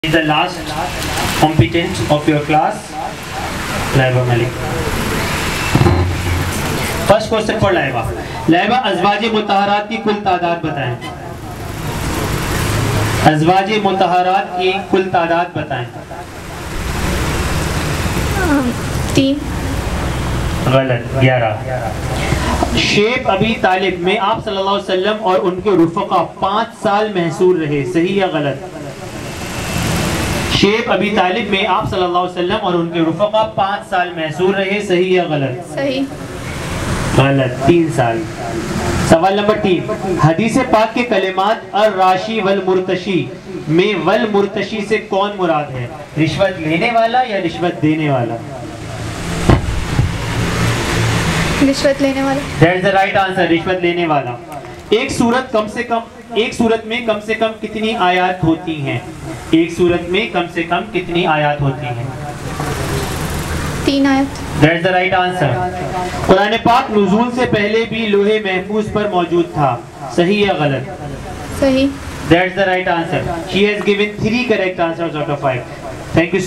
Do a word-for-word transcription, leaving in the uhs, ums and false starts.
is the last competent of your class. Laiba Malik. First question for Laiba. Laiba, अज़वाज मुतहरात की कुल तादाद बताएं. अज़वाज मुतहरात की कुल तादाद बताएं. तीन. गलत. ग्यारह. शेब अबी तालिब में आप सल्लल्लाहु अलैहि वसल्लम और उनके रुफ़क़ा पाँच साल महसूर रहे, सही या गलत? शेब अबी तालिब में आप सल्लल्लाहु अलैहि वसल्लम और उनके रुफ़क़ा पाँच साल महसूर रहे, सही या गलत? सही. गलत. तीन साल. सवाल नंबर तीन. हदीस पाक के कलिमात अर राशी वल मुर्तशी में वल मुर्तशी से कौन मुराद है? रिश्वत लेने वाला या रिश्वत देने वाला? रिश्वत लेने वाला. That's the right answer. रिश्वत लेने वाला. एक सूरत कम से कम एक सूरत में कम से कम कितनी आयत होती हैं? एक सूरत में कम से कम कितनी आयत होती हैं? तीन आयत. That's the right answer. Quran पाक नुज़ूल से पहले भी लोहे महफूज पर मौजूद था, सही या गलत? सही. That's the right answer. She has given three correct answers out of five. Thank you.